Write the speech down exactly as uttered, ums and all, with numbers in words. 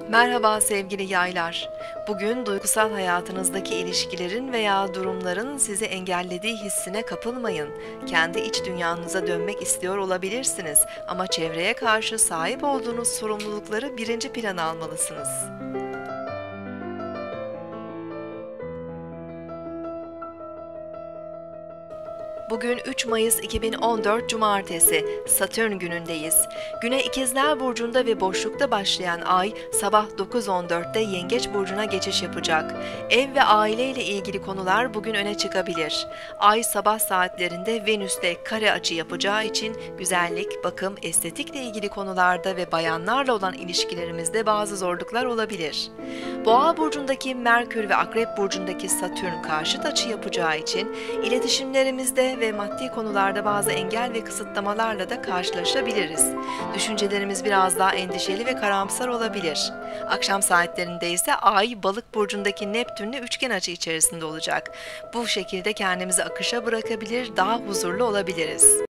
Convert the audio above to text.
Merhaba sevgili yaylar. Bugün duygusal hayatınızdaki ilişkilerin veya durumların sizi engellediği hissine kapılmayın. Kendi iç dünyanıza dönmek istiyor olabilirsiniz ama çevreye karşı sahip olduğunuz sorumlulukları birinci plana almalısınız. Bugün üç Mayıs iki bin on dört Cumartesi, Satürn günündeyiz. Güne İkizler Burcu'nda ve boşlukta başlayan ay sabah dokuz on dörtte Yengeç Burcu'na geçiş yapacak. Ev ve aile ile ilgili konular bugün öne çıkabilir. Ay sabah saatlerinde Venüs'te kare açı yapacağı için güzellik, bakım, estetikle ilgili konularda ve bayanlarla olan ilişkilerimizde bazı zorluklar olabilir. Boğa Burcu'ndaki Merkür ve Akrep Burcu'ndaki Satürn karşıt açı yapacağı için iletişimlerimizde ve maddi konularda bazı engel ve kısıtlamalarla da karşılaşabiliriz. Düşüncelerimiz biraz daha endişeli ve karamsar olabilir. Akşam saatlerinde ise Ay, Balık burcundaki Neptün'le üçgen açı içerisinde olacak. Bu şekilde kendimizi akışa bırakabilir, daha huzurlu olabiliriz.